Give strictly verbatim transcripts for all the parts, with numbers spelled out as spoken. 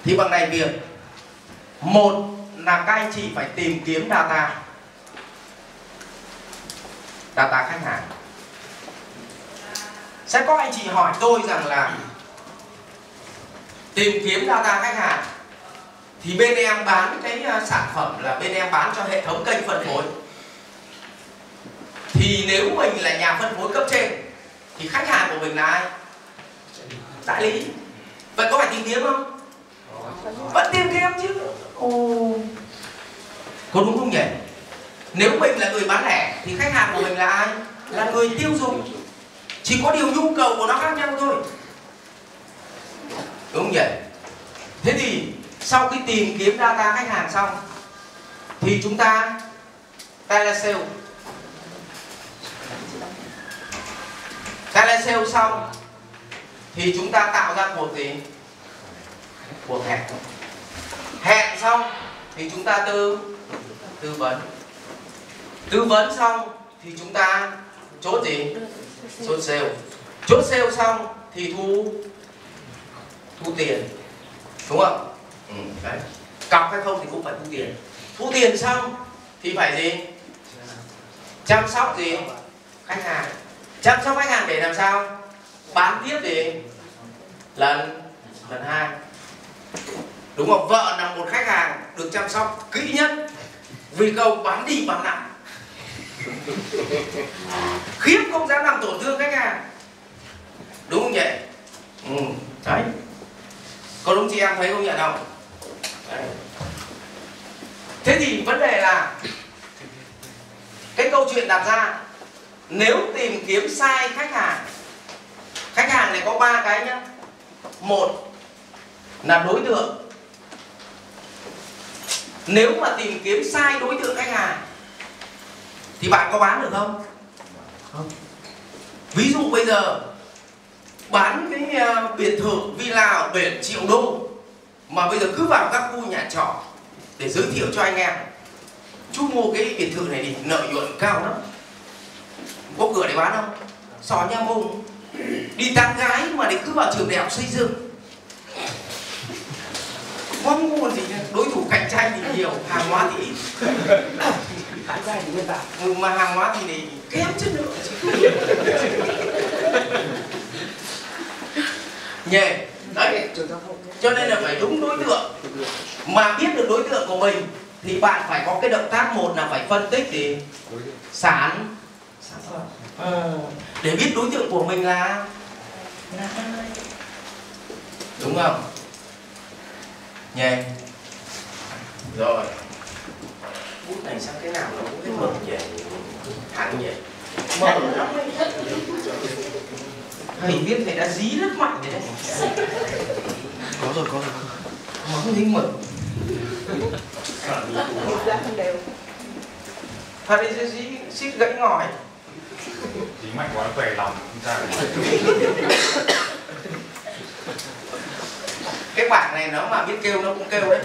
Thì bằng này việc, một là các anh chị phải tìm kiếm data data khách hàng. Sẽ có anh chị hỏi tôi rằng là tìm kiếm data khách hàng thì bên em bán cái sản phẩm là bên em bán cho hệ thống kênh phân phối, thì nếu mình là nhà phân phối cấp trên thì khách hàng của mình là ai? Đại lý. Vậy có phải tìm kiếm không? Vẫn tìm kiếm chứ. Ồ, có đúng không nhỉ? Nếu mình là người bán lẻ thì khách hàng của mình là ai? Là người tiêu dùng. Chỉ có điều nhu cầu của nó khác nhau thôi, đúng không nhỉ? Thế thì sau khi tìm kiếm data khách hàng xong thì chúng ta telesale. Telesale xong thì chúng ta tạo ra cuộc gì? Cuộc hẹn. Hẹn xong thì chúng ta tư tư vấn. Tư vấn xong thì chúng ta chốt gì? Chốt sale. Chốt sale xong thì thu thu tiền, đúng không? Ừ, đấy. Cọc hay không thì cũng phải thu tiền. Thu tiền xong thì phải gì? Chăm sóc gì? Khách hàng. Chăm sóc khách hàng để làm sao? Bán tiếp gì? Lần lần hai. Đúng không? Vợ là một khách hàng được chăm sóc kỹ nhất, vì câu bán đi bán lại, khiếp không dám làm tổn thương khách hàng, đúng không nhỉ? Ừ, đấy. Có đúng chị em thấy không nhận không? Đấy. Thế thì vấn đề là cái câu chuyện đặt ra, nếu tìm kiếm sai khách hàng, khách hàng này có ba cái nhá. Một là đối tượng. Nếu mà tìm kiếm sai đối tượng khách hàng thì bạn có bán được không? Không. Ví dụ bây giờ bán cái uh, biệt thự villa ở biển triệu đô, mà bây giờ cứ vào các khu nhà trọ để giới thiệu cho anh em, chú mua cái biệt thự này đi, lợi nhuận cao lắm, có cửa để bán không? Xỏ nhà mông. Đi tán gái mà để cứ vào trường đại học xây dựng, không mua gì nữa. Đối thủ cạnh tranh thì nhiều, hàng hóa thì ít. Cạnh tranh thì nguyên bản, ừ, mà hàng hóa thì này kém chất lượng nhè. Đấy, cho nên là phải đúng đối tượng. Mà biết được đối tượng của mình thì bạn phải có cái động tác, một là phải phân tích thì sản sản phẩm, ừ, để biết đối tượng của mình là là ai, đúng không nhé? Rồi bút này sang cái nào nó cũng hết mực nhỉ, thẳng nhỉ, mở lắm đấy. Thầy viết thầy đã dí rất mạnh đấy. Có rồi, có rồi. Mà không hình mực. Ra không đều. Thật đấy, dí xít gãy ngòi. Dí mạnh quá nó què lòng không ra. Cái bảng này nó mà biết kêu nó cũng kêu đấy.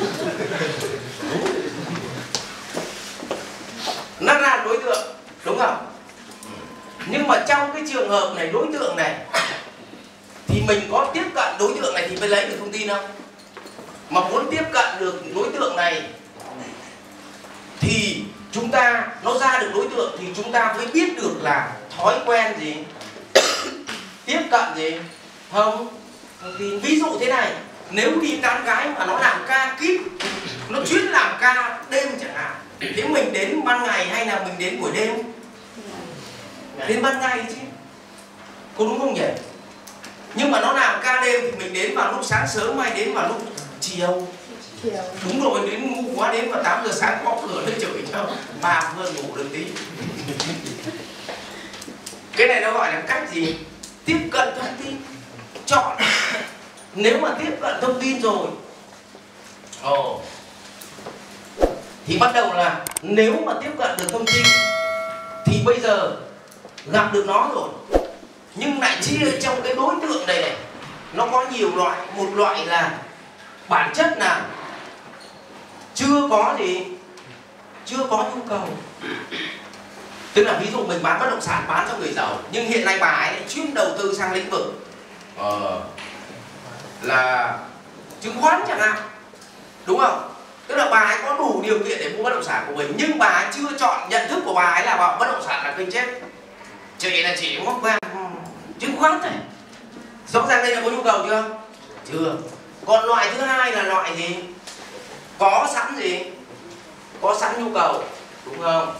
Nó là đối tượng, đúng không? Nhưng mà trong cái trường hợp này, đối tượng này thì mình có tiếp cận đối tượng này thì mới lấy được thông tin không? Mà muốn tiếp cận được đối tượng này thì chúng ta, nó ra được đối tượng thì chúng ta mới biết được là thói quen gì, tiếp cận gì, thông thông tin. Ví dụ thế này, nếu đi tán gái mà nó làm ca kíp, nó chuyên làm ca đêm chẳng hạn, thế mình đến ban ngày hay là mình đến buổi đêm? Đến ban ngày chứ, có đúng không nhỉ? Nhưng mà nó làm ca đêm thì mình đến vào lúc sáng sớm hay đến vào lúc chiều? Chiều. Đúng rồi, đến ngu quá đến vào tám giờ sáng có cửa nó chửi cho bà vừa ngủ được tí. Cái này nó gọi là cách gì? Tiếp cận thông tin. Chọn. Nếu mà tiếp cận thông tin rồi, ồ, thì bắt đầu là nếu mà tiếp cận được thông tin thì bây giờ gặp được nó rồi, nhưng lại chia trong cái đối tượng này này, nó có nhiều loại. Một loại là bản chất là chưa có gì, chưa có nhu cầu. Tức là ví dụ mình bán bất động sản bán cho người giàu, nhưng hiện nay bà ấy lại chuyên đầu tư sang lĩnh vực ờ, là chứng khoán chẳng hạn, đúng không? Tức là bà ấy có đủ điều kiện để mua bất động sản của mình, nhưng bà ấy chưa chọn, nhận thức của bà ấy là bảo bất động sản là kênh chết. Chị là chỉ móc quen chứng khoán này, rõ ràng đây là có nhu cầu chưa? Chưa. Còn loại thứ hai là loại gì? Có sẵn gì? Có sẵn nhu cầu, đúng không?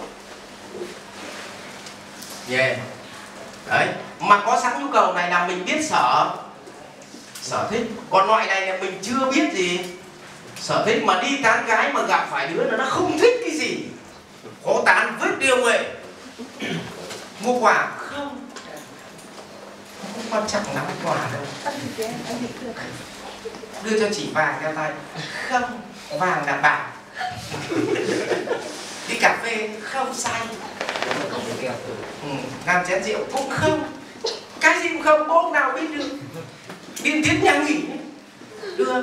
Yeah. Đấy, mà có sẵn nhu cầu này là mình biết sở sở thích. Còn loại này là mình chưa biết gì sở thích, mà đi tán gái mà gặp phải đứa nó nó không thích cái gì, khó tán vứt đi ông ơi. Mua quà không, không quan trọng lắm quà đâu. Đưa cho chị vàng đeo tay không, vàng là bạc. Đi cà phê không say, ừ, làm chén rượu cũng không, cái gì cũng không, bố nào biết được. Biên thiết nhà nghỉ đưa.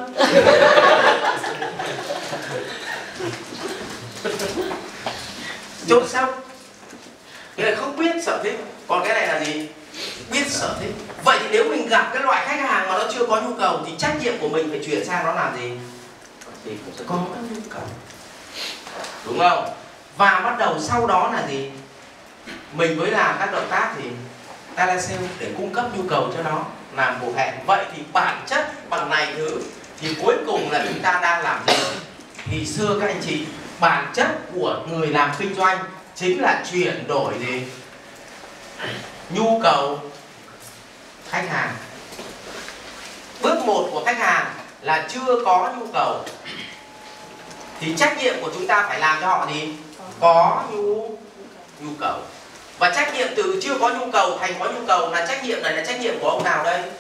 Chốt xong. Cái này không biết sở thích. Còn cái này là gì? Biết sở thích. Vậy thì nếu mình gặp cái loại khách hàng mà nó chưa có nhu cầu thì trách nhiệm của mình phải chuyển sang nó làm gì? Thì có nhu cầu, đúng không? Và bắt đầu sau đó là gì? Mình mới làm các động tác thì telesale để cung cấp nhu cầu cho nó, làm cuộc hẹn. Vậy thì bản chất bằng này thứ thì cuối cùng là chúng ta đang làm gì? Thì xưa các anh chị, bản chất của người làm kinh doanh chính là chuyển đổi gì? Nhu cầu khách hàng. Bước một của khách hàng là chưa có nhu cầu thì trách nhiệm của chúng ta phải làm cho họ gì? Có nhu nhu cầu. Và trách nhiệm từ chưa có nhu cầu thành có nhu cầu là trách nhiệm này là trách nhiệm của ông nào đây?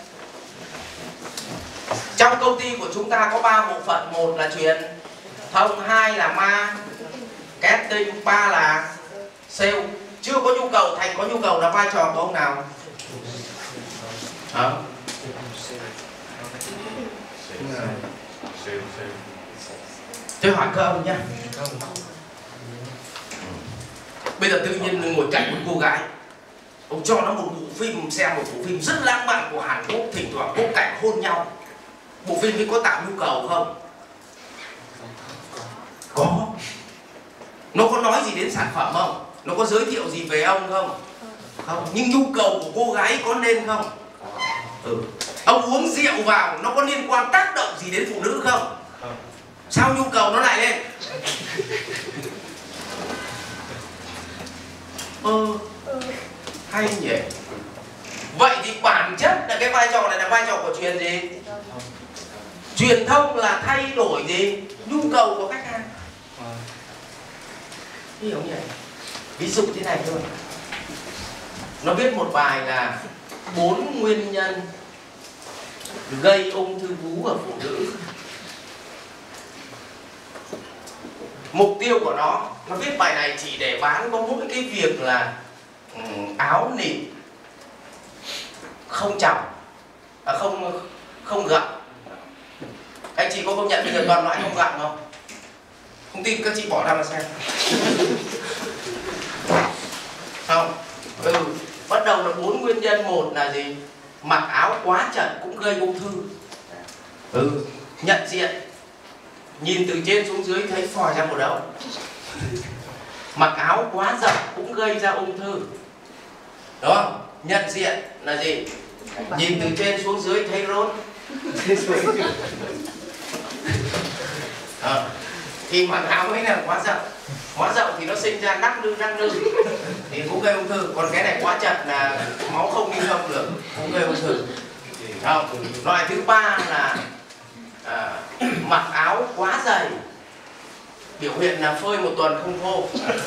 Trong công ty của chúng ta có ba bộ phận, một là truyền thông, hai là marketing, ba là sale. Chưa có nhu cầu thành có nhu cầu là vai trò của ông nào? Hả? Tôi hỏi các ông nhé. Bây giờ tự nhiên ngồi cạnh một cô gái, ông cho nó một bộ phim, xem một bộ phim rất lãng mạn của Hàn Quốc, thỉnh thoảng có cảnh hôn nhau. Bộ phim ấy có tạo nhu cầu không? Có. Nó có nói gì đến sản phẩm không? Nó có giới thiệu gì về ông không? Không. Nhưng nhu cầu của cô gái có nên không? Ừ. Ông uống rượu vào nó có liên quan tác động gì đến phụ nữ không? Sao nhu cầu nó lại lên? Ờ, hay nhỉ. Vậy thì bản chất là cái vai trò này là vai trò của truyền gì? Truyền thông là thay đổi gì? Nhu cầu của khách hàng. Hiểu nhỉ? Ví dụ thế này thôi. Nó viết một bài là bốn nguyên nhân gây ung thư vú ở phụ nữ. Mục tiêu của nó, nó viết bài này chỉ để bán có mỗi cái việc là um, áo nịt không chồng, à, không không gặm. Anh chị có công nhận bây giờ toàn loại không gặm không? Không tin các chị bỏ ra mà xem. Không? Ừ. Bắt đầu là bốn nguyên nhân. Một là gì? Mặc áo quá chật cũng gây ung thư. Ừ. Nhận diện, nhìn từ trên xuống dưới thấy phòi ra một đầu. Mặc áo quá rộng cũng gây ra ung thư. Đúng không? Nhận diện là gì? Nhìn từ trên xuống dưới thấy rốt. À, thì mặc áo ấy là quá rộng. Quá rộng thì nó sinh ra nắc lư nắc lư thì cũng gây ung thư. Còn cái này quá chật là máu không lưu thông được, cũng gây ung thư. Không? Loại thứ ba là à, mặc áo quá dày, biểu hiện là phơi một tuần không khô.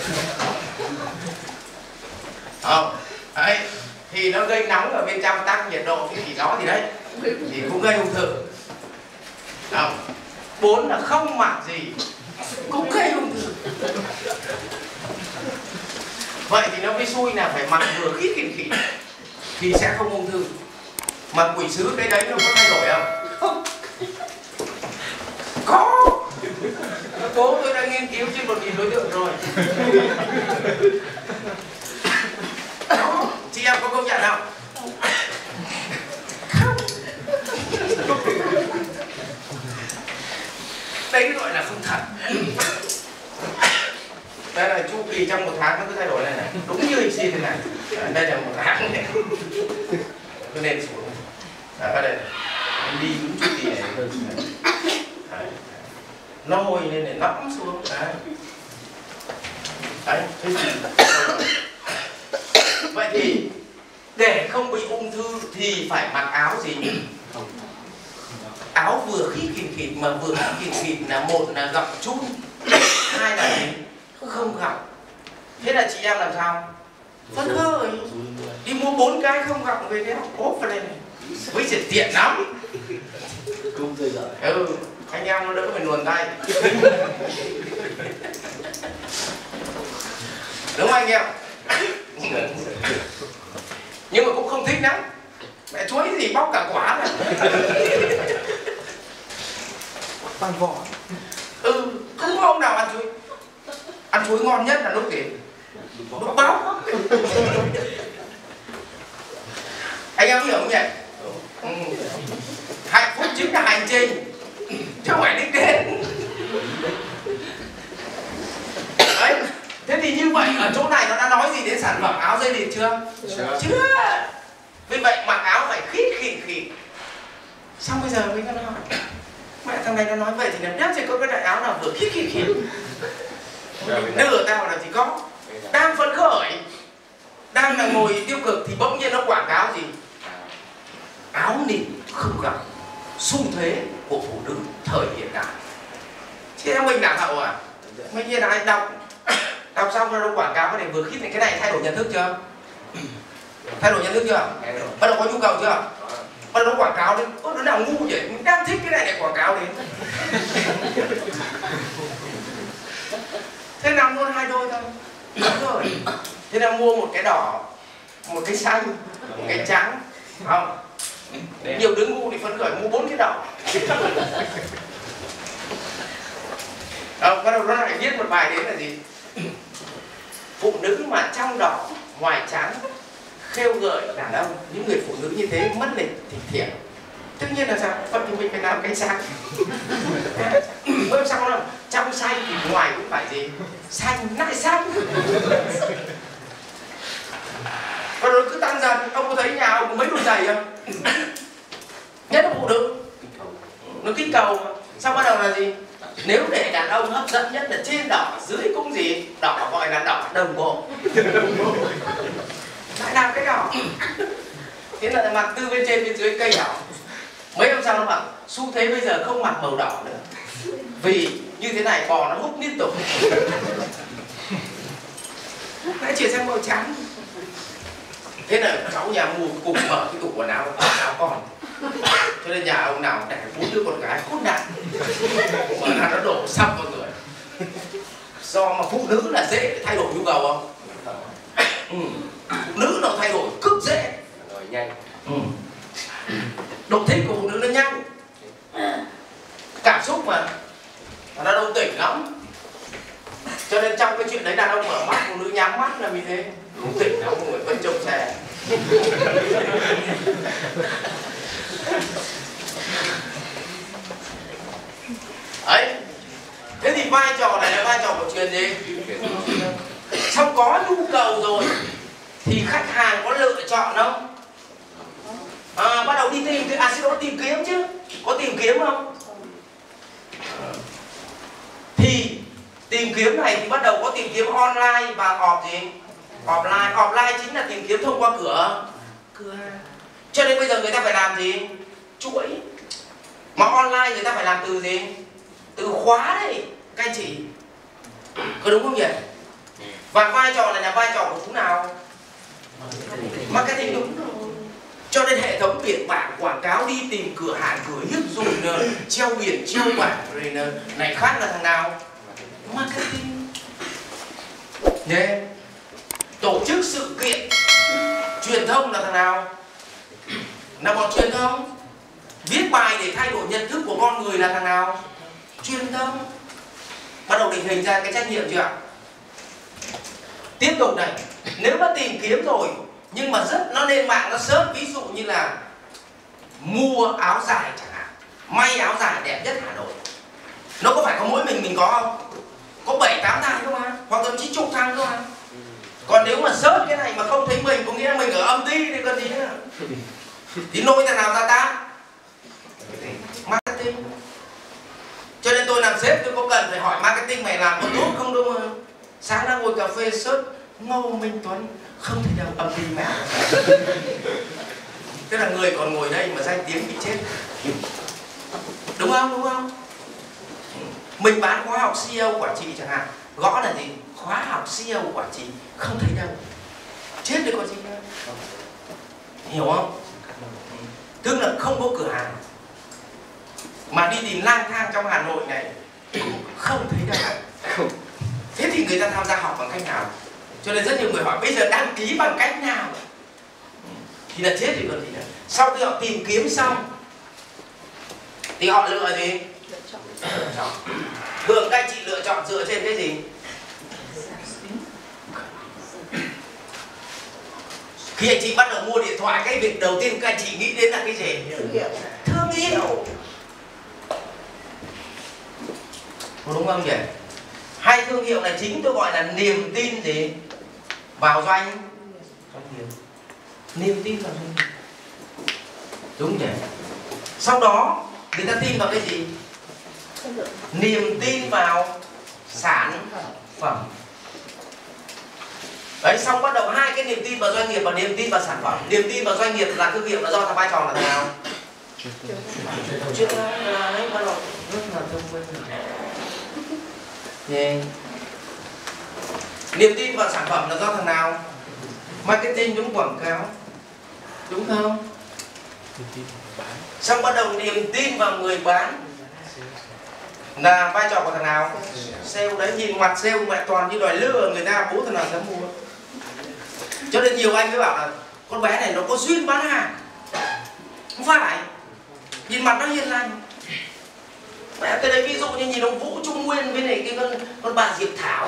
Không? Đấy, thì nó gây nóng ở bên trong, tăng nhiệt độ cái gì đó thì đấy thì cũng gây ung thư. Không? Bốn là không mặc gì cũng gây ung thư. Vậy thì nó mới xui là phải mặc vừa khít khít khít thì sẽ không ung thư. Mà quỷ sứ cái đấy nó có thay đổi không? Không. Có. Bố tôi đã nghiên cứu trên một nghìn đối tượng rồi. Đó. Chị em có công nhận không? Không. đấy gọi là không thật. Đây là chu kỳ trong một tháng nó cứ thay đổi này này, đúng như hình xin thế này. Đây là một tháng này, cứ lên xuống. Ở đây anh đi đúng chu kỳ này hơn. Đấy. Nó hồi lên để lõm xuống. Đấy. Đấy. Thế thì... Vậy thì để không bị ung thư thì phải mặc áo gì? Áo vừa khít khịt khịt mà vừa khít khịt khịt là một là gọng chun, hai là gì? Không gọng. Thế là chị em làm sao? Phấn khởi. Đi mua bốn cái không gọng về đeo ốp vào đây này. Với sẽ tiện lắm. Không rơi rời. Ừ, anh em nó đỡ phải luồn tay. Đúng không anh em? Nhưng mà cũng không thích lắm. Mẹ chuối gì bóc cả quả này. Bằng vỏ. Ừ, không có ông nào ăn chuối. Ăn chuối ngon nhất là lúc gì? Lúc bóc. Anh em hiểu không nhỉ? Ừ. Hạnh phúc chính là hành trình, chứ không phải đích đến. Đấy. Thế thì như vậy ở chỗ này nó đã nói gì đến sản phẩm áo dây địt chưa? Chưa. Chưa. Vì vậy mặc áo phải khít khịt khịt. Xong bây giờ mới nói mẹ thằng này nó nói vậy thì làm nhất chỉ có cái đại áo nào vừa khít khịt khịt. Nửa tao là gì có. Đang phấn khởi, đang là ngồi tiêu cực thì bỗng nhiên nó quảng cáo gì? Áo nịt không gặp xu thế của phụ nữ thời hiện đại. Thế mình lạc hậu à? Mình hiện đại đọc đọc xong nó quảng cáo cái này vừa khít này, cái này thay đổi nhận thức chưa? Thay đổi nhận thức chưa? Bắt đầu có nhu cầu chưa? Bắt đầu nó quảng cáo đến, ơ nó nào ngu vậy? Mình đang thích cái này để quảng cáo đến. Thế nào luôn hai đôi thôi. Đúng rồi. Thế là mua một cái đỏ, một cái xanh, một cái trắng, không? Nhiều đứa ngu thì phấn khởi mua bốn cái đỏ. À, bắt đầu nó lại viết một bài đến là gì? Phụ nữ mà trong đỏ, ngoài trắng, khêu gợi đàn ông. Những người phụ nữ như thế mất lịch thì thiện. Tất nhiên là sao? Vậy thì mình phải làm cái xanh. Bởi sao đâu? Trong xanh thì ngoài cũng phải gì? Xanh, lại xanh. Và rồi cứ tăng dần. Ông có thấy nhà ông có mấy đôi giày không? Nhất là phụ nữ. Nó kích cầu mà. Xong bắt đầu là gì? Nếu để đàn ông hấp dẫn nhất là trên đỏ, dưới cũng gì? Đỏ gọi là đỏ đồng bộ. Lại làm cái đỏ. Thế là mặc từ bên trên bên dưới cây đỏ. Mấy hôm sau nó bảo xu thế bây giờ không mặc màu đỏ nữa. Vì như thế này bò nó hút liên tục. Hãy chuyển sang màu trắng. Thế là cháu nhà mua cùng mở cái tủ quần áo áo con. Cho nên nhà ông nào đẻ bốn đứa con gái cốt nạn. Mà là nó đổ xong vào người. Do mà phụ nữ là dễ thay đổi nhu cầu không? Ừ. Phụ nữ nó thay đổi cực dễ. Rồi nhanh. Ừ. Độ thích của phụ nữ nó nhanh. Cảm xúc mà nó đông tỉnh lắm. Cho nên trong cái chuyện đấy đàn ông mở mắt, phụ nữ nhắm mắt là vì thế. Đông tỉnh lắm, mọi người vẫn trông xe. Ấy. Thế thì vai trò này là vai trò của truyền gì? Xong có nhu cầu rồi thì khách hàng có lựa chọn không? À, bắt đầu đi tìm cái à, xin lỗi, tìm kiếm chứ. Có tìm kiếm không? Thì tìm kiếm này thì bắt đầu có tìm kiếm online và off gì? Offline. Offline chính là tìm kiếm thông qua cửa cửa hàng. Cho nên bây giờ người ta phải làm gì? Chuỗi. Mà online người ta phải làm từ gì? Từ khóa đấy các anh chị. Có đúng không nhỉ? Và vai trò này là vai trò của chú nào? Marketing, đúng rồi. Cho nên hệ thống biển bảng quảng cáo đi tìm cửa hàng, cửa hiếp rồi treo biển, treo bảng rồi này khác là thằng nào? Marketing. Yeah. Tổ chức sự kiện truyền thông là thằng nào? Là bọn truyền thông. Viết bài để thay đổi nhận thức của con người là thằng nào? Truyền thông. Bắt đầu định hình ra cái trách nhiệm chưa ạ? Tiếp tục này, nếu mà tìm kiếm rồi nhưng mà rất nó lên mạng nó search, ví dụ như là mua áo dài chẳng hạn, may áo dài đẹp nhất Hà Nội. Nó có phải có mỗi mình mình có không? Có bảy tám thằng cơ mà, hoặc thậm chí chục thằng cơ mà. Còn nếu mà rớt cái này mà không thấy mình, có nghĩa là mình ở âm ty thì cần gì nữa. Thì nôi thằng nào ra ta? Marketing. Cho nên tôi làm sếp tôi có cần phải hỏi marketing mày làm có tốt không đâu mà. Sáng đang ngồi cà phê search Ngô Minh Tuấn không thể đâu, âm ty mẹ. Tức là người còn ngồi đây mà danh tiếng bị chết. Đúng không? Đúng không? Mình bán khóa học xê e ô quản trị chẳng hạn, gõ là gì? Khóa học xê e ô quản trị không thấy đâu. Chết được còn gì nữa. Hiểu không? Tức là không có cửa hàng mà đi tìm lang thang trong Hà Nội này không thấy đâu. Thế thì người ta tham gia học bằng cách nào? Cho nên rất nhiều người hỏi bây giờ đăng ký bằng cách nào? Thì là chết thì còn gì nữa. Sau khi họ tìm kiếm xong thì họ lựa gì? Lựa chọn. Thường các anh chị lựa chọn dựa trên cái gì? Khi anh chị bắt đầu mua điện thoại, cái việc đầu tiên các anh chị nghĩ đến là cái gì? Thương hiệu. Thương hiệu. Đúng không nhỉ? Hai thương hiệu này chính tôi gọi là niềm tin gì? Vào doanh doanh nghiệp. Niềm tin vào doanh nghiệp. Đúng nhỉ? Sau đó người ta tin vào cái gì? Niềm tin vào sản phẩm. Đấy, xong bắt đầu hai cái niềm tin vào doanh nghiệp và niềm tin vào sản phẩm. Niềm tin vào doanh nghiệp là thương hiệu là do thằng vai trò là thế nào? Chưa là đấy, bắt đầu rất là thông minh. Yeah. Niềm tin vào sản phẩm là do thằng nào? Marketing, đúng, quảng cáo, đúng không? Xong bắt đầu niềm tin vào người bán là vai trò của thằng nào? Sale. Đấy, nhìn mặt sale mẹ toàn như đòi lừa người ta, bố thằng nào dám mua. Cho nên nhiều anh mới bảo là con bé này nó có duyên bán hàng. Không phải, nhìn mặt nó hiền lành. Mẹ cái đấy ví dụ như nhìn ông Vũ Trung Nguyên với này cái con, con bà Diệp Thảo.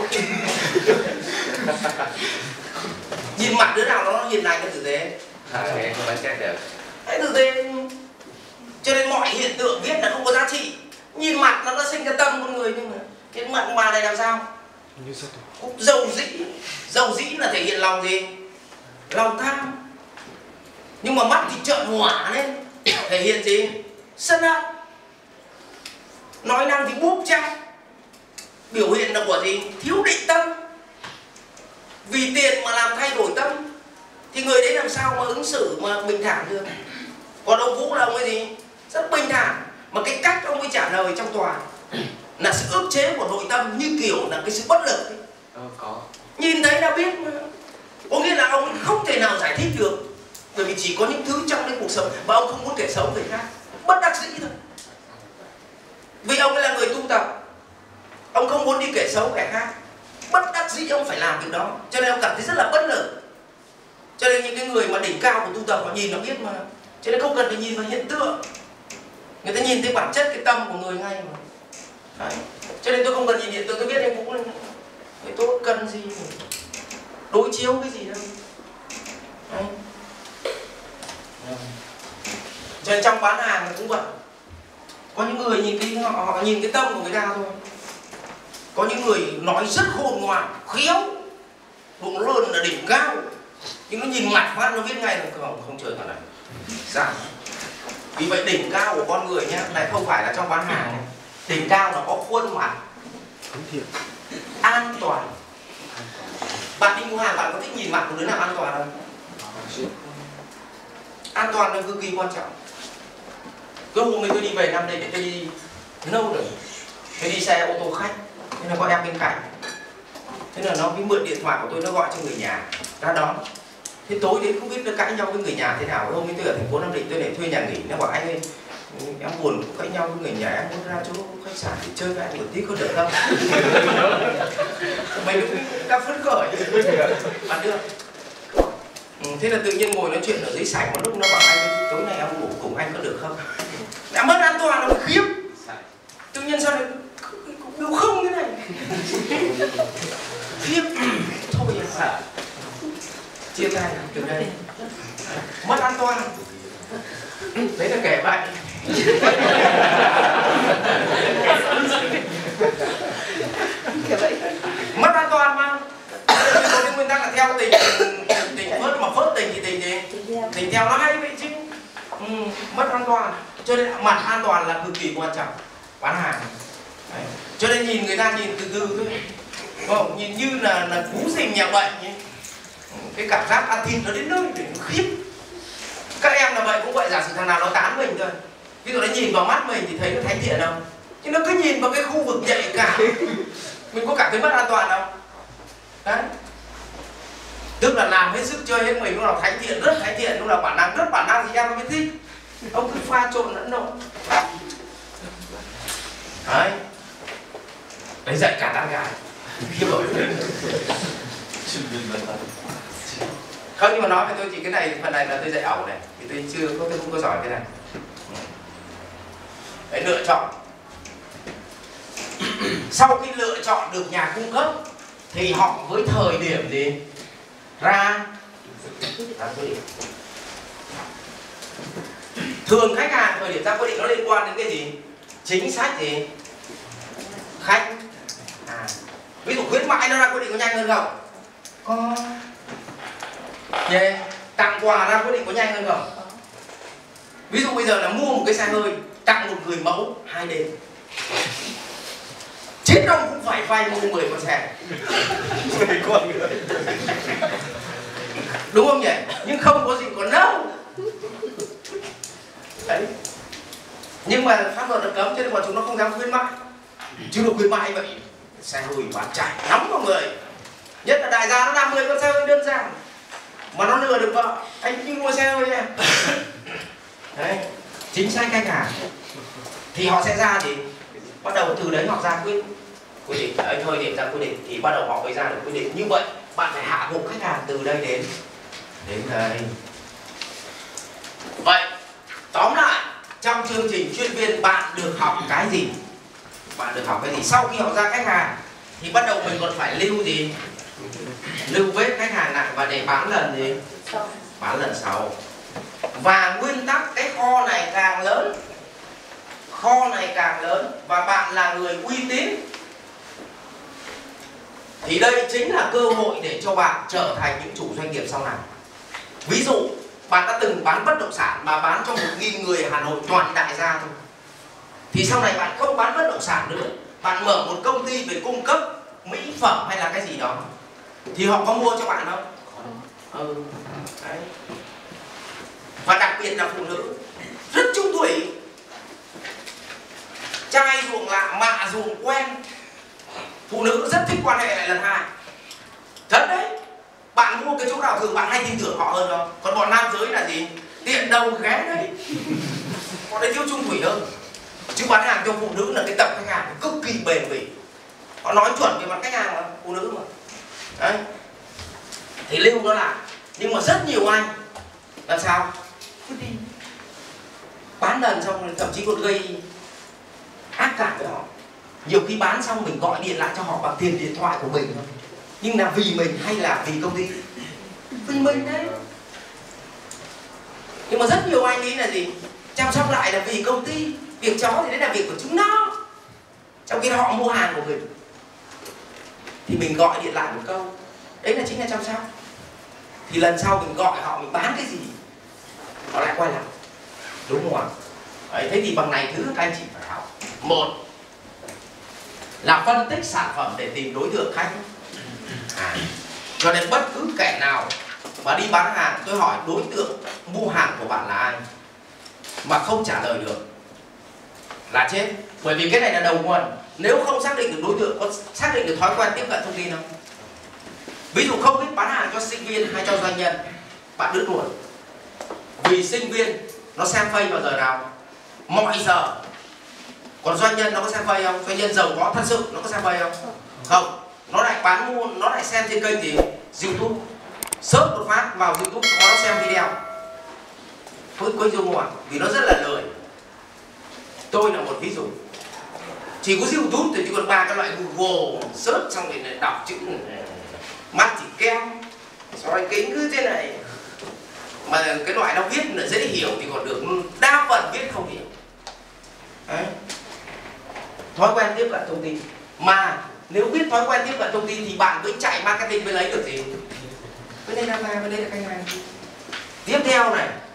Nhìn mặt đứa nào nó hiền lành cái tử tế. Đấy, không bán chết được. Đấy, tử tế. Cho nên mọi hiện tượng viết là không có giá trị. Nhìn mặt nó nó sinh ra tâm con người, nhưng mà cái mặt bà này làm sao? Cũng dầu dĩ. Dầu dĩ là thể hiện lòng gì? Lòng tham. Nhưng mà mắt thì trợn hỏa lên, thể hiện gì? Sân hận. Nói năng thì bốp chang, biểu hiện là của gì? Thiếu định tâm. Vì tiền mà làm thay đổi tâm thì người đấy làm sao mà ứng xử mà bình thản được. Còn ông Vũ là ông ấy gì? Rất bình thản. Mà cái cách ông ấy trả lời trong tòa là sự ức chế của nội tâm, như kiểu là cái sự bất lực ấy. Ờ, có. Nhìn thấy đã biết mà. Có nghĩa là ông không thể nào giải thích được. Bởi vì chỉ có những thứ trong cái cuộc sống mà ông không muốn kể xấu người khác. Bất đắc dĩ thôi. Vì ông ấy là người tu tập, ông không muốn đi kể xấu kẻ khác. Bất đắc dĩ ông phải làm việc đó. Cho nên ông cảm thấy rất là bất lực. Cho nên những cái người mà đỉnh cao của tu tập họ nhìn nó biết mà. Cho nên không cần phải nhìn vào hiện tượng, người ta nhìn thấy bản chất cái tâm của người ngay mà. Đấy. Cho nên tôi không cần nhìn hiện tượng, tôi biết anh Vũ là người tốt, cần gì đối chiếu cái gì đâu. Đấy. Cho nên trong bán hàng cũng vậy. Có những người nhìn cái họ, họ nhìn cái tâm của người ta thôi. Có những người nói rất khôn ngoan, khéo, bụng lớn là đỉnh cao, nhưng nó nhìn mặt phát nó biết ngay là không, không chơi cả này. Dạ. Vì vậy đỉnh cao của con người nhá, này không phải là trong bán hàng này. Đỉnh cao là có khuôn mặt, an toàn. Bạn đi mua hàng bạn có thích nhìn mặt của đứa nào an toàn không? An toàn là cực kỳ quan trọng. Cái hôm mình tôi đi về năm đây, tôi đi lâu rồi, tôi đi xe ô tô khách, thế là có em bên cạnh, thế là nó mới mượn điện thoại của tôi, nó gọi cho người nhà ra đón. Thế tối đến không biết nó cãi nhau với người nhà thế nào. Hôm nay tôi ở thành phố Nam Định, tôi để thuê nhà nghỉ, nó bảo anh ơi em buồn cãi nhau với người nhà, em muốn ra chỗ khách sạn để chơi với anh một tí có được không? Mình cũng đang phấn khởi, bạn đưa. Ừ, thế là tự nhiên ngồi nói chuyện ở dưới sảnh, một lúc nó bảo anh tối nay em ngủ cùng anh có được không? Đã mất an toàn là một khiếp. Tự nhiên sao lại biểu không thế này? Khiếp. Thôi à. Chia tay từ đây. Mất an toàn. Đấy là kể vậy. theo nó hay vậy chứ. Ừ, mất an toàn. Cho nên mặt an toàn là cực kỳ quan trọng bán hàng. Đấy. Cho nên nhìn người ta nhìn từ từ thôi, không, nhìn như là là cú rình nhà bệnh ấy. Cái cảm giác ăn thịt nó đến nơi để nó khiếp. Các em là vậy cũng vậy, giả sử thằng nào nó tán mình thôi, ví dụ nó nhìn vào mắt mình thì thấy nó thánh thiện không, nhưng nó cứ nhìn vào cái khu vực nhạy cảm mình có cảm thấy mất an toàn không? Đấy, tức là làm hết sức chơi hết mình, lúc nào thánh thiện rất thánh thiện, lúc nào bản năng rất bản năng thì em mới biết thích. Ông cứ pha trộn lẫn lộn. Đấy, đấy dạy cả tán gái khiếp rồi. Không, nhưng mà nói với tôi chỉ cái này, phần này là tôi dạy ẩu này, thì tôi chưa có, tôi không có giỏi cái này. Đấy, lựa chọn. Sau khi lựa chọn được nhà cung cấp thì họ với thời điểm gì ra ra quyết định. Thường khách hàng thời điểm ra quyết định nó liên quan đến cái gì? Chính sách gì? Khách. À, ví dụ khuyến mãi nó ra quyết định có nhanh hơn không? Có. Yeah. Tặng quà ra quyết định có nhanh hơn không? Ví dụ bây giờ là mua một cái xe hơi, tặng một người mẫu hai đêm, chết ông cũng phải vay mua mười con xe. Đúng không nhỉ? Nhưng không có gì còn đâu. Đấy. Nhưng mà pháp luật nó cấm cho nên bọn chúng nó không dám khuyến mãi. Chứ được khuyến mãi vậy, xe hơi bán chạy nóng vào người. Nhất là đại gia nó làm mười con xe hơi đơn giản mà nó lừa được vợ, anh đi mua xe hơi nha. Đấy, chính sách khách hàng thì họ sẽ ra thì bắt đầu từ đấy họ ra quyết quyết định, đấy, thời điểm ra quyết định thì bắt đầu họ mới ra được quyết định. Như vậy bạn phải hạ gục khách hàng từ đây đến đến đây. Vậy tóm lại trong chương trình chuyên viên bạn được học cái gì? Bạn được học cái gì? Sau khi họ ra khách hàng thì bắt đầu mình còn phải lưu gì? Lưu vết khách hàng lại và để bán lần gì? Bán lần sau. Và nguyên tắc cái kho này càng lớn, kho này càng lớn và bạn là người uy tín thì đây chính là cơ hội để cho bạn trở thành những chủ doanh nghiệp sau này. Ví dụ bạn đã từng bán bất động sản mà bán cho một nghìn người Hà Nội toàn đại gia thôi, thì sau này bạn không bán bất động sản nữa, bạn mở một công ty về cung cấp mỹ phẩm hay là cái gì đó thì họ có mua cho bạn không? Ừ. Đấy. Và đặc biệt là phụ nữ rất trung thủy, trai ruộng lạ mạ ruộng quen, phụ nữ rất thích quan hệ lại lần hai. Thật đấy, bạn mua cái chỗ nào thường bạn hay tin tưởng họ hơn không? Còn bọn nam giới là gì? Tiện đâu ghé đấy, bọn đấy thiếu trung thủy hơn. Chứ bán hàng cho phụ nữ là cái tập khách hàng cực kỳ bền bỉ, họ nói chuẩn về mặt khách hàng mà, phụ nữ mà. Đấy, thì lưu nó lại. Nhưng mà rất nhiều anh làm sao cứ đi bán lần xong thậm chí còn gây ác cảm với họ. Nhiều khi bán xong mình gọi điện lại cho họ bằng tiền điện thoại của mình thôi, nhưng là vì mình hay là vì công ty? Vì mình đấy. Nhưng mà rất nhiều anh nghĩ là gì? Chăm sóc lại là vì công ty, việc chó thì đấy là việc của chúng nó, trong khi họ mua hàng của mình. Thì mình gọi điện lại một câu, đấy là chính là chăm sóc. Thì lần sau mình gọi họ mình bán cái gì họ lại quay lại, đúng không ạ? Đấy, thế thì bằng này thứ các anh chị phải học. Một là phân tích sản phẩm để tìm đối tượng khách. À, cho nên bất cứ kẻ nào mà đi bán hàng, tôi hỏi đối tượng mua hàng của bạn là ai mà không trả lời được là chết. Bởi vì cái này là đầu nguồn. Nếu không xác định được đối tượng, có xác định được thói quen tiếp cận thông tin không? Ví dụ không biết bán hàng cho sinh viên hay cho doanh nhân, bạn đứt luôn. Vì sinh viên nó xem Facebook vào giờ nào? Mọi giờ. Còn doanh nhân nó có xem Facebook không? Doanh nhân giàu có thật sự nó có xem Facebook không? Không. Nó lại bán mua, nó lại xem trên kênh gì? YouTube. Search một phát vào YouTube nó xem video. Thôi quên dùng ngoài, vì nó rất là lười. Tôi là một ví dụ. Chỉ có YouTube thì chỉ còn ba cái loại Google, search xong rồi đọc chữ, mắt thì keo, soi kính cứ thế này. Mà cái loại nó viết là dễ hiểu thì còn được, đa phần viết không hiểu. Đấy. Thói quen tiếp cận thông tin. Mà nếu biết thói quen tiếp cận thông tin thì bạn vẫn chạy marketing mới lấy được gì? Cái đây là cái đây là khách hàng. Tiếp theo này,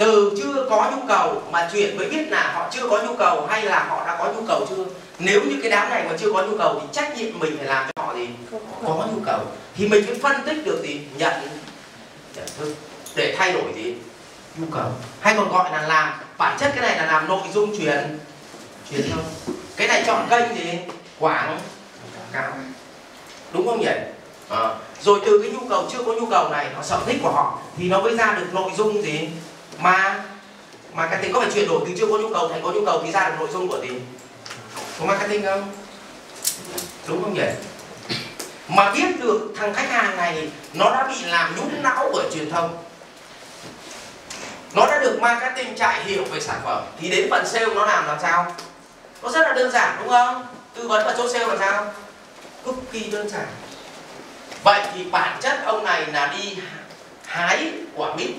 từ chưa có nhu cầu mà chuyển mới biết là họ chưa có nhu cầu hay là họ đã có nhu cầu chưa. Nếu như cái đám này mà chưa có nhu cầu thì trách nhiệm mình phải làm cho họ gì có nhu cầu, thì mình mới phân tích được gì nhận nhận thức để thay đổi gì nhu cầu, hay còn gọi là làm bản chất. Cái này là làm nội dung truyền truyền thông, cái này chọn kênh gì quảng cáo, đúng không nhỉ? À, rồi từ cái nhu cầu chưa có nhu cầu này, họ sở thích của họ thì nó mới ra được nội dung gì mà marketing. Có phải chuyển đổi từ chưa có nhu cầu thành có nhu cầu thì ra được nội dung của gì của marketing không? Đúng không nhỉ? Mà biết được thằng khách hàng này nó đã bị làm nhũn não bởi truyền thông, nó đã được marketing chạy hiểu về sản phẩm, thì đến phần sale nó làm làm sao? Nó rất là đơn giản đúng không? Tư vấn ở chỗ sale làm sao? Cực kỳ đơn giản. Vậy thì bản chất ông này là đi hái quả mít.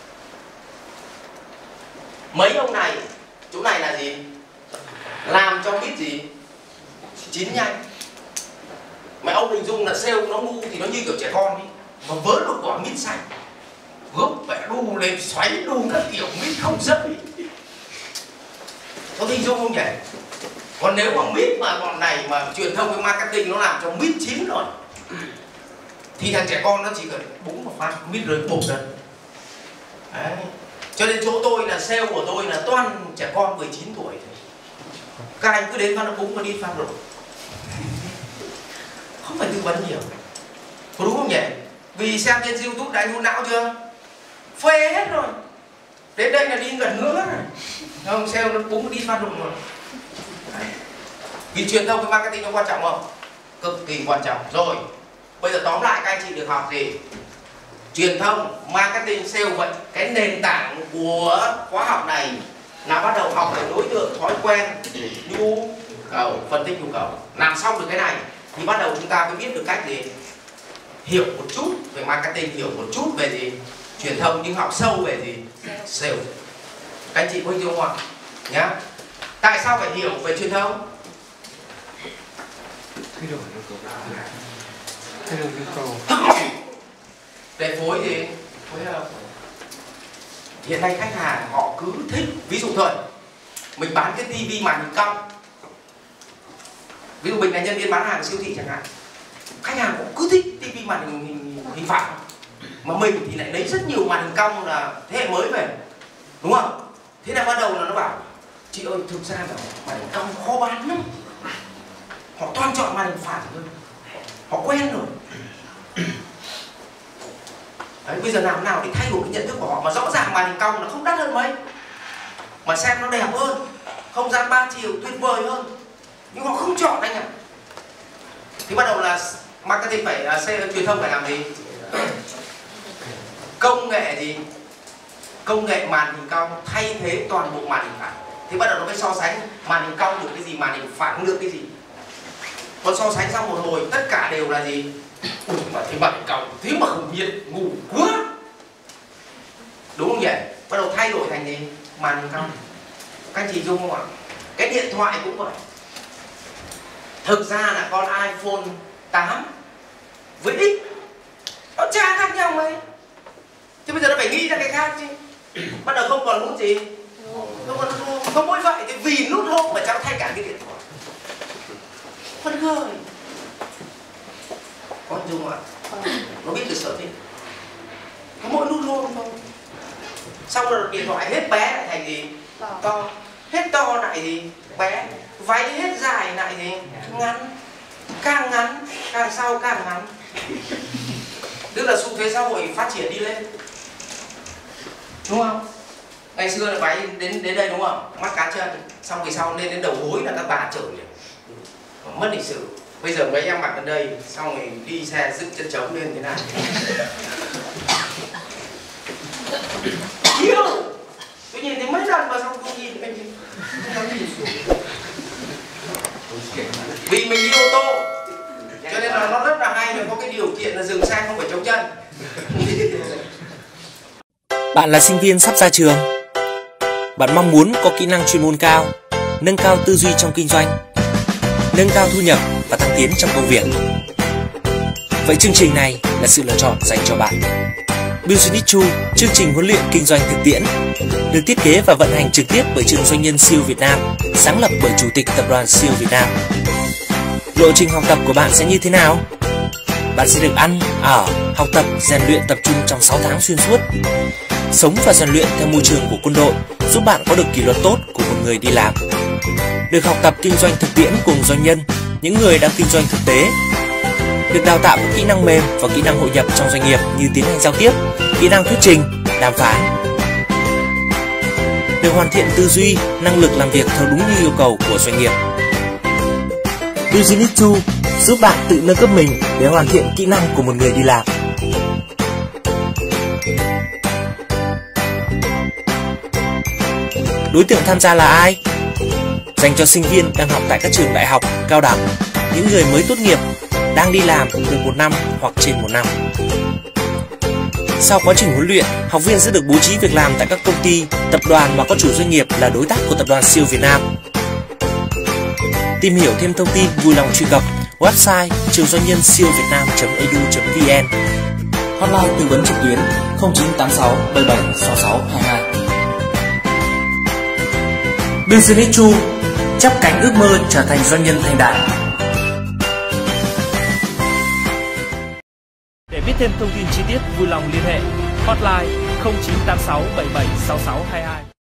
Mấy ông này, chỗ này là gì? Làm cho mít gì? Chín nhanh. Mà ông hình dung là sale nó ngu thì nó như kiểu trẻ con ấy, mà vớ được quả mít xanh, gốc vẽ đu lên xoáy đu các kiểu mít không rơi. Có hình dung không nhỉ? Còn nếu mà mít mà bọn này mà truyền thông với marketing nó làm cho mít chín rồi, thì thằng trẻ con nó chỉ cần búng một phát mít rơi bột ra. Đấy. Cho nên chỗ tôi là sale của tôi là toàn trẻ con mười chín tuổi. Các anh cứ đến phát nó búng và đi phát rồi. Không phải tư vấn nhiều. Có đúng không nhỉ? Vì xem trên YouTube đã nhũn não chưa? Phê hết rồi. Đến đây là đi gần ngứa rồi. Không, sale nó búng đi phát rụng rồi. Đấy. Vì truyền thông với marketing nó quan trọng không? Cực kỳ quan trọng. Rồi, bây giờ tóm lại các anh chị được học gì? Truyền thông, marketing, sale. Vậy cái nền tảng của khóa học này là bắt đầu học về đối tượng, thói quen, nhu cầu, phân tích nhu cầu. Làm xong được cái này thì bắt đầu chúng ta mới biết được cách gì hiểu một chút về marketing, hiểu một chút về gì truyền thông, nhưng học sâu về gì sale. Các anh chị có hiểu không ạ? Nhá. Tại sao phải hiểu về truyền thông? Thay đổi nhu cầu. Thay đổi nhu cầu. Để phối gì? Phối hợp. Hiện nay khách hàng họ cứ thích, ví dụ thôi, mình bán cái tivi màn hình cong. Ví dụ mình là nhân viên bán hàng siêu thị chẳng hạn, khách hàng cũng cứ thích tivi màn hình hình, hình phẳng, mà mình thì lại lấy rất nhiều màn hình cong là thế hệ mới về, đúng không? Thế là bắt đầu là nó bảo chị ơi, thực ra là màn hình cong khó bán lắm, họ toàn chọn màn hình phẳng thôi, họ quen rồi. Đấy, bây giờ làm nào để thay đổi cái nhận thức của họ mà rõ ràng màn hình cong nó không đắt hơn mấy, mà xem nó đẹp hơn, không gian ba chiều tuyệt vời hơn, nhưng họ không chọn anh ạ. Thì bắt đầu là marketing phải là truyền thông phải làm gì? Công nghệ gì? Công nghệ màn hình cong thay thế toàn bộ màn hình phẳng. Thì bắt đầu nó mới so sánh màn hình cong được cái gì, màn hình phẳng được cái gì. Còn so sánh xong một hồi tất cả đều là gì? Ui, mà thấy màn hình cong thế mà không nhiệt, ngu quá, đúng không nhỉ? Bắt đầu thay đổi thành gì? Màn hình cong. Các anh chị dung không ạ? Cái điện thoại cũng vậy. Thực ra là con iPhone tám với X nó chả khác nhau mấy. Thế bây giờ nó phải nghĩ ra cái khác chứ. Bắt đầu không còn nút gì, không còn nút home. Không mỗi vậy thì vì nút home mà cháu thay cả cái điện thoại. Phân khơi. Con dung ạ? Nó biết được sở thích. Có mỗi nút home thôi. Xong rồi điện thoại hết bé lại thành gì? To. Hết to lại gì? Bé. Váy hết dài lại gì? Ngắn. Càng ngắn, càng sau càng ngắn. Tức là xu thế xã hội phát triển đi lên, đúng không? Ngày xưa là váy đến đến đây đúng không? Mắt cá chân, xong về sau lên đến đầu gối là các bà chửi liền, mất lịch sự. Bây giờ mấy em mặc đến đây, xong rồi đi xe dựng chân trống lên thế này. Yêu! Tôi nhìn thấy mấy lần mà xong tôi nhìn anh ấy, không dám nhìn xuống. Vì mình đi ô tô, cho nên là nó rất là hay, mình có cái điều kiện là dừng xe không phải chống chân. Bạn là sinh viên sắp ra trường. Bạn mong muốn có kỹ năng chuyên môn cao, nâng cao tư duy trong kinh doanh, nâng cao thu nhập và thăng tiến trong công việc. Vậy chương trình này là sự lựa chọn dành cho bạn. Business Tool, chương trình huấn luyện kinh doanh thực tiễn, được thiết kế và vận hành trực tiếp bởi trường doanh nhân xê i ô Việt Nam, sáng lập bởi Chủ tịch Tập đoàn xê i ô Việt Nam. Lộ trình học tập của bạn sẽ như thế nào? Bạn sẽ được ăn, ở, học tập, rèn luyện tập trung trong sáu tháng xuyên suốt. Sống và rèn luyện theo môi trường của quân đội, giúp bạn có được kỷ luật tốt của một người đi làm. Được học tập kinh doanh thực tiễn cùng doanh nhân, những người đang kinh doanh thực tế. Được đào tạo các kỹ năng mềm và kỹ năng hội nhập trong doanh nghiệp như tiến hành giao tiếp, kỹ năng thuyết trình, đàm phán. Được hoàn thiện tư duy, năng lực làm việc theo đúng như yêu cầu của doanh nghiệp. Business Tool giúp bạn tự nâng cấp mình để hoàn thiện kỹ năng của một người đi làm. Đối tượng tham gia là ai? Dành cho sinh viên đang học tại các trường đại học, cao đẳng, những người mới tốt nghiệp, đang đi làm được một năm hoặc trên một năm. Sau quá trình huấn luyện, học viên sẽ được bố trí việc làm tại các công ty, tập đoàn mà có chủ doanh nghiệp là đối tác của Tập đoàn xê i ô Việt Nam. Tìm hiểu thêm thông tin vui lòng truy cập website trường doanh nhân xê i ô việt nam chấm e d u chấm v n. Hotline tư vấn trực tuyến không chín tám sáu bảy bảy sáu sáu hai hai. Business Tool, chắp cánh ước mơ trở thành doanh nhân thành đạt. Để biết thêm thông tin chi tiết vui lòng liên hệ hotline không chín tám sáu bảy bảy sáu sáu hai hai.